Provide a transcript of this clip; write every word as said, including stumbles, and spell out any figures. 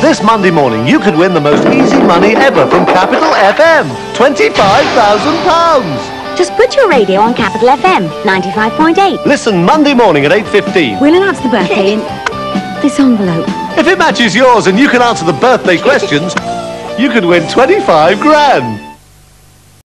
This Monday morning, you could win the most easy money ever from Capital F M. twenty-five thousand pounds. Just put your radio on Capital F M, ninety-five point eight. Listen Monday morning at eight fifteen. We'll announce the birthday in this envelope. If it matches yours and you can answer the birthday questions, you could win twenty-five grand.